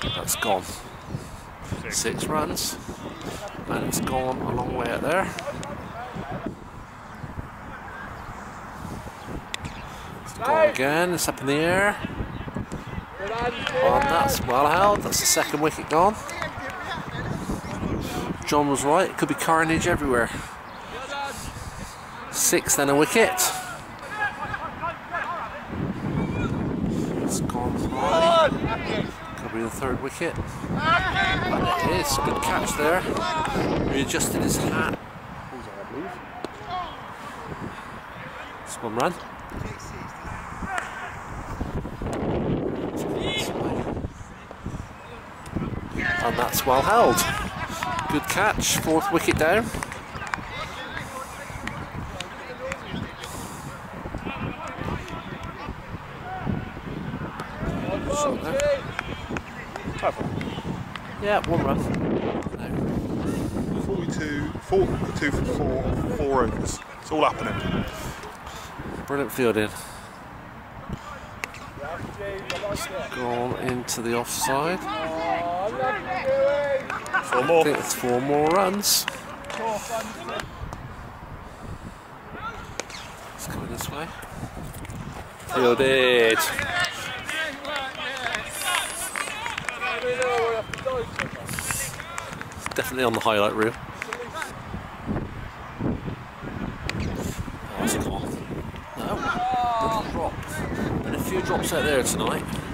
That's gone. 6 runs. And it's gone a long way out there. It's gone again, it's up in the air. And that's well held, that's the second wicket gone. John was right, it could be carnage everywhere. 6th and a wicket. It's gone high. Could be the 3rd wicket. And it is, good catch there. Readjusted his hat. It's 1 run. And that's well held. Good catch, 4th wicket down. Yeah, 1 run. No. 42 for 4 overs. It's all happening. Brilliant fielding. Gone into the offside. 4 more. I think it's 4 more runs. It's coming this way. Fielded. It's definitely on the highlight reel. Oh, it's gone. No, little drop. Been a few drops out there tonight.